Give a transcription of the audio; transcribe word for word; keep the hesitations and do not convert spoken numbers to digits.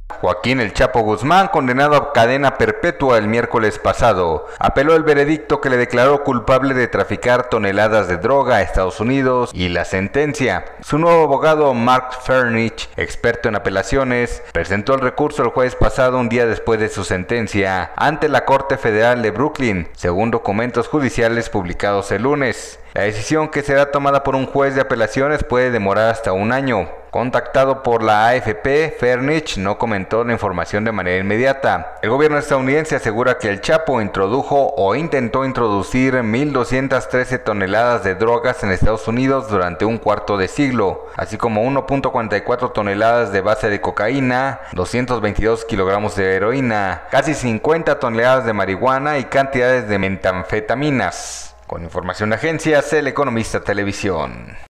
Joaquín El Chapo Guzmán, condenado a cadena perpetua el miércoles pasado, apeló el veredicto que le declaró culpable de traficar toneladas de droga a Estados Unidos y la sentencia. Su nuevo abogado, Mark Fernich, experto en apelaciones, presentó el recurso el jueves pasado, un día después de su sentencia, ante la Corte Federal de Brooklyn, según documentos judiciales publicados el lunes. La decisión, que será tomada por un juez de apelaciones, puede demorar hasta un año. Contactado por la A F P, Fernich no comentó la información de manera inmediata. El gobierno estadounidense asegura que El Chapo introdujo o intentó introducir mil doscientas trece toneladas de drogas en Estados Unidos durante un cuarto de siglo, así como uno punto cuarenta y cuatro toneladas de base de cocaína, doscientos veintidós kilogramos de heroína, casi cincuenta toneladas de marihuana y cantidades de metanfetaminas. Con información de Agencias El Economista Televisión.